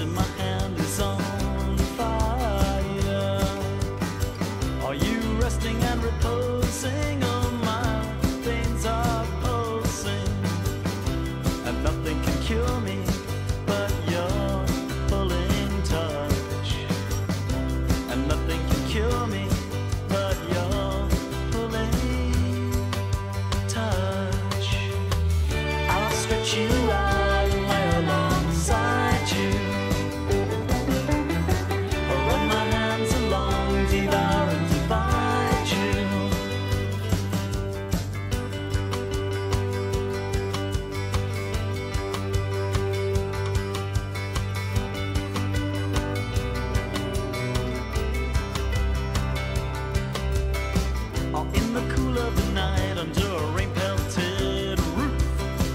and my hand is on fire. Are you resting and reposing? Oh, my veins are pulsing, and nothing can cure me but your pulling touch. And nothing can cure me but your pulling touch. I'll stretch you out and lay alongside you, or run my hands along, devour and divide you. Or in the cool of the night under a rain-pelted roof,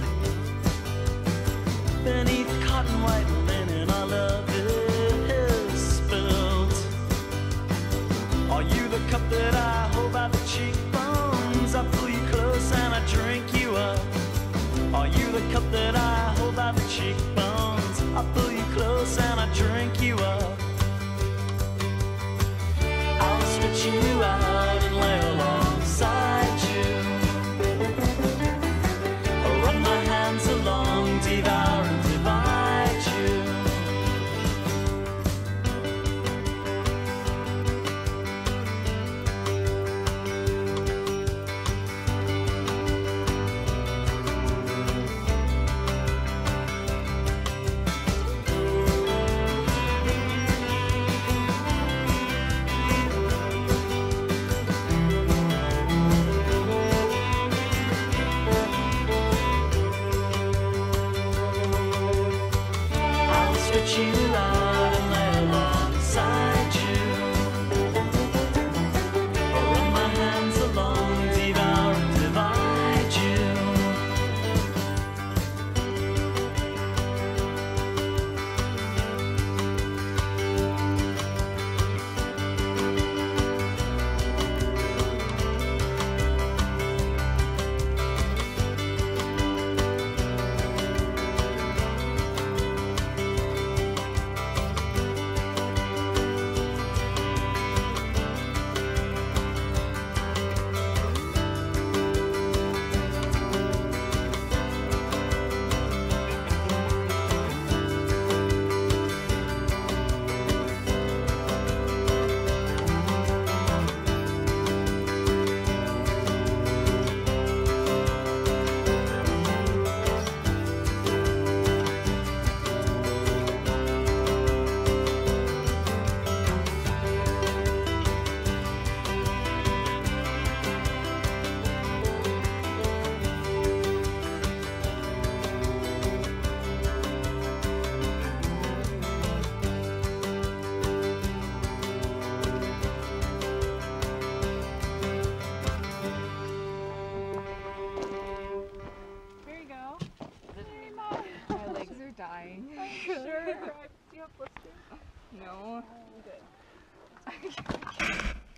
beneath cotton white linen our love is spilled. Are you the cup that I hold by the cheekbones? I pull you close and I drink you up. Are you the cup that I hold by the cheekbones? I pull you close and I drink you up. I'll stretch you out and lay alongside you, or run my hands along, devour and divide you. I'll stretch you out and lay alongside you, or run my hands along, devour and divide you. There you go. Hey, Mom. My legs are dying. I'm sure. Do you have blisters? No. I'm good.